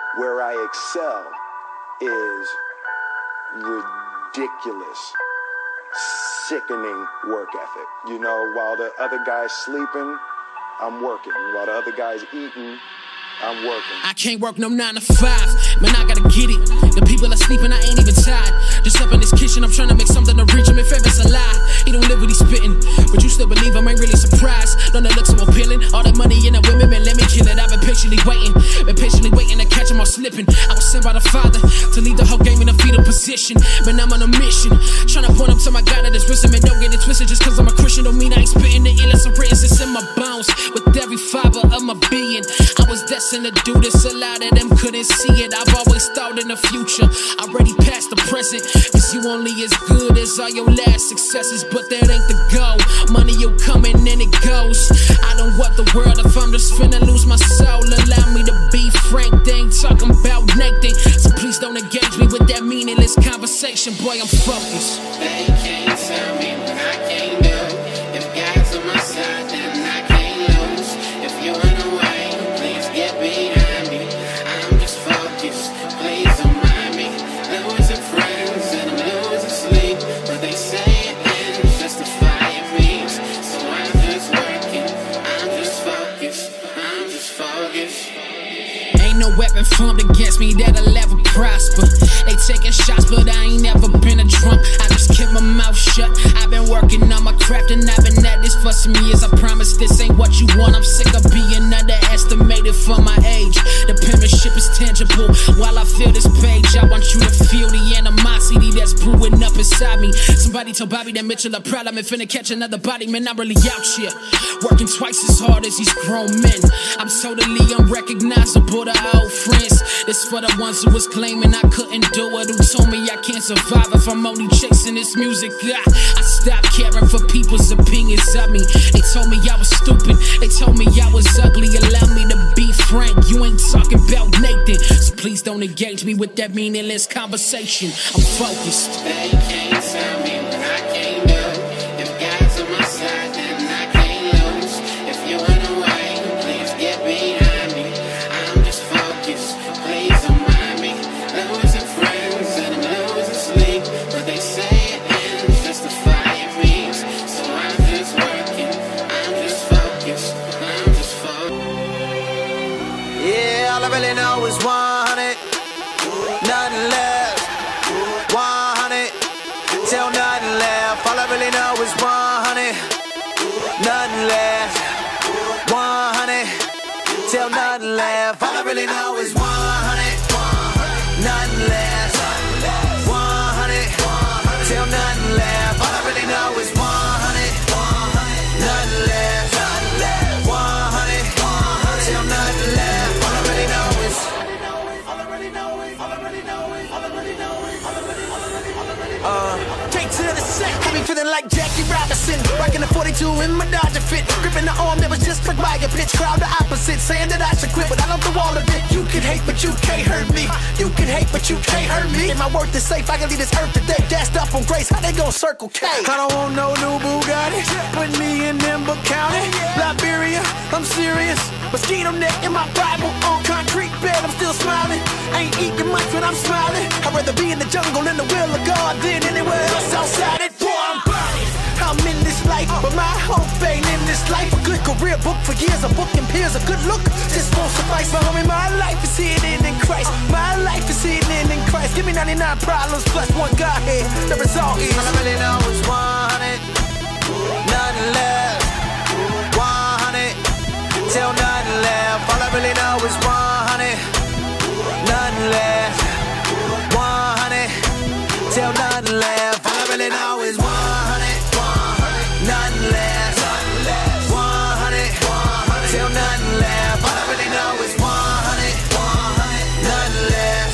Where I excel is ridiculous, sickening work ethic. You know, while the other guy's sleeping, I'm working. While the other guy's eating, I'm working. I can't work no 9 to 5, man, I gotta get it. The people are sleeping, I ain't even tired. Just up in this kitchen, I'm trying to make something to reach him. If ever it's a lie, he don't live what he's spitting. But you still believe him, ain't really surprised. None that looks so appealing. All that money in the women, man, let me kill it. I've been patiently waiting to catch him all slipping. I was sent by the Father to lead the whole game in a fetal position. Man, I'm on a mission, trying to point up to my God that is risen. Man, don't get it twisted, just cause I'm a Christian don't mean I ain't spitting the illest of written. It's in my bones, with every fiber of my being. I was destined to do this, a lot of them couldn't see it. I've always thought in the future, already past the present. Cause you only as good as all your last successes. But that ain't the goal, money you coming and it goes. I don't want the world if I'm just finna lose my soul. Allow me to be frank, they ain't talking about nothing. So please don't engage me with that meaningless conversation. Boy, I'm focused. They can't tell me what I can't do. If God's on my side, then I can't lose. If you're in the way, please get behind me. I'm just focused, please don't mind me. Losing friends and I'm losing sleep, but they say it ends just to fire me. So I'm just working, I'm just focused, I'm just focused. Ain't no weapon formed against me that'll ever prosper. They taking shots, but I ain't never been a drunk. I just keep my mouth shut. I've been working on my craft and I've been at this for some years. I promise this ain't what you want. I'm sick of being underestimated for my age. The penmanship is tangible. While I feel this page, I want you to feel the animosity that's brewing up inside me. Somebody told Bobby that Mitchell a problem and finna catch another body. Man, I'm really out here, working twice as hard as these grown men. I'm totally unrecognizable to old friends. This for the ones who was claiming I couldn't do it, who told me I can't survive if I'm only chasing this music. I stopped caring for people's opinions of me. They told me I was stupid, they told me I was ugly. Allow me to be frank, you ain't talking about Nathan. So please don't engage me with that meaningless conversation. I'm focused. They can't tell me what I can't do. If God's on my side, then I can't lose. If you're in the way, please get behind me. I'm just focused, please don't mind me. Losing friends and I'm losing sleep, but they say it ends just to fire me. So I'm just working, I'm just focused, I'm just focused. Yeah, all I really know is 100, nothing left. 100, till nothing left. All I really know is 100, nothing left. 100, till nothing left. All I really know is 100, nothing left. 100, till nothing left. All I really know is 100, nothing left. 100, till nothing left. All I really know is. Take to the set, got me feeling like Jackie Robinson, rocking the 42 in my Dodger fit, gripping the arm that was just struck by a pitch. Crowd the opposite, saying that I should quit, but I love the wall of it. You can hate, but you can't hurt me. You can hate, but you can't hurt me. And my worth is safe, I can leave this earth today. Gassed up on grace, how they gon' Circle K? I don't want no new Bugatti, put me in Nimba County, Liberia, I'm serious. Mosquito net in my Bible, on concrete bed, I'm still smiling. Ain't eating much when I'm smiling. I'd rather be in the jungle in the will of God than anywhere else outside it. Boy, I'm burning. I'm in this life, but my hope ain't in this life. A good career, book for years, a book and peers, a good look just won't suffice. But homie, my life is hidden in Christ. My life is hidden in Christ. Give me 99 problems plus one Godhead. The result is all I really know is 100, nothing left. 100, till nothing left. All I really know is 100, nothing left. 100, till nothing left. All I really know is 100, nothing left. 100, till nothing left. All I really know is 100, nothing left.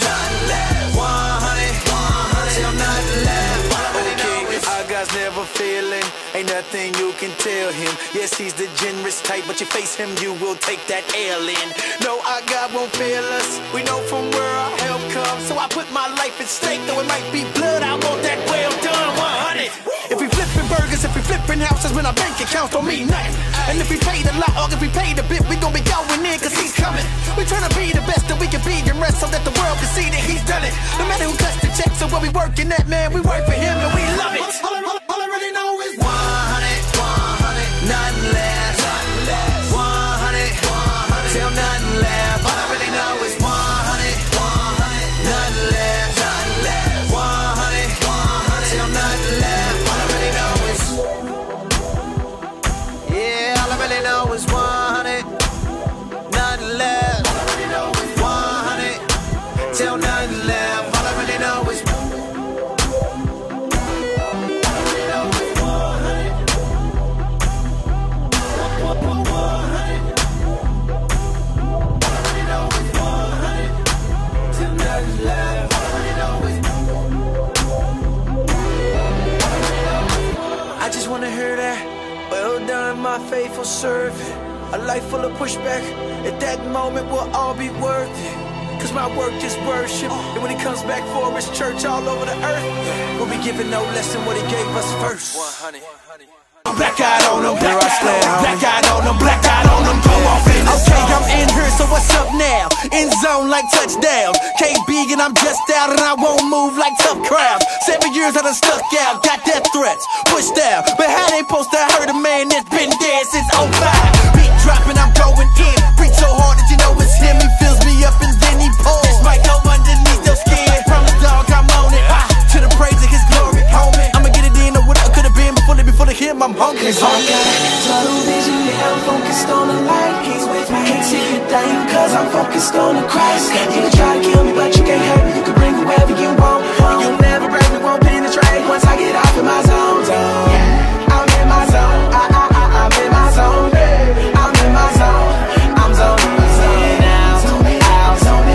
100, till nothing left. All I really know is our God's never failing. Ain't nothing you can tell him. Yes, he's the generous type, but you face him, you will take that L in. No, our God won't fail us. We know from where our help comes. So I put my life at stake, though it might be blood. I want that well done 100. If we flipping burgers, if we flipping houses, when our bank accounts don't mean nothing. And if we paid a lot, or if we paid a bit, we gon' be going in, cause he's coming. We tryna be the best that we can be and rest so that that the world can see that he's done it. No matter who cuts the check, so what we working at, man, we work for him and we love it. All I really know is 100, 100, nothing less, 100, till nothing left. All I really know is 100, 100, nothing less, 100, till nothing left. All I really know is, yeah, all I really know is 100, nothing left. All I really know is 100, till nothing left. All I really know is. I just wanna hear that. Well done, my faithful servant. A life full of pushback. At that moment, we'll all be worth it. Cause my work is worship. And when he comes back for his church all over the earth, we'll be giving no less than what he gave us first. 100. Black out on them, black out on them, black out on them, go off in the zone. Okay, I'm in here, so what's up now? In zone like touchdowns. KB and I'm just out and I won't move like tough crowds. 7 years I done stuck out, got death threats, pushed out. But how they supposed to hurt a man that's been dead since 05? Beat dropping, I'm going in. Preach so hard that you know it's him. He fills me up and then he pulls. This might go underneath your skin. Promise dog, I'm on it. To the praise of his glory, homie. I'ma get it in or what I could've been before him. I'm hungry. Cause I got tunnel vision, yeah, I'm focused on the light. He's with me, can't see a thing, cause I'm focused on the Christ. You can try to kill me, but you can't hurt